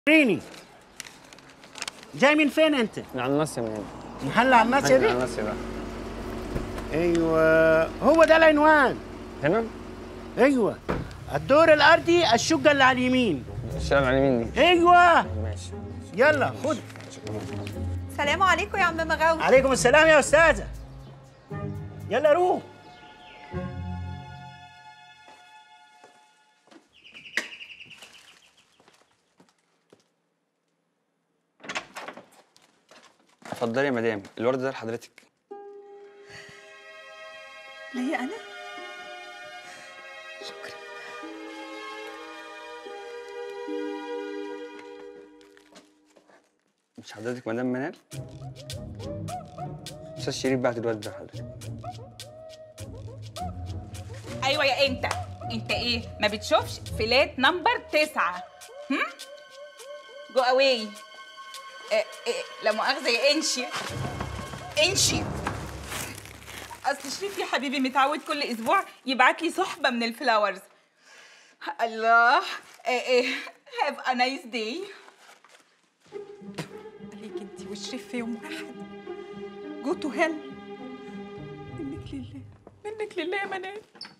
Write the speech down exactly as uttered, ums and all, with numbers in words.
ريني جاي من فين انت؟ من على الناصية. من محل على الناصية دي؟ على الناصية بقى. ايوه هو ده العنوان. هنا؟ ايوه الدور الارضي الشقة اللي على اليمين. الشارع على اليمين دي. ايوه ماشي. يلا خد. السلام عليكم يا عم مغاوي. عليكم السلام يا استاذة. يلا روح. اتفضلي يا مدام، الورد ده لحضرتك. ليا انا؟ شكرا. مش حضرتك مدام منال؟ استاذ شريف بعت الورد ده لحضرتك. ايوه يا انت انت ايه ما بتشوفش فلات نمبر تسعة؟ هم جو اواي. إيه إيه لا مؤاخذه يا انشي انشي. اصل شريف يا حبيبي متعود كل اسبوع يبعت لي صحبه من الفلاورز. الله. ايه ايه هاف ا نايس داي. عليك انت والشريف في يوم واحد. جو تو هيل. منك لله منك لله يا منال.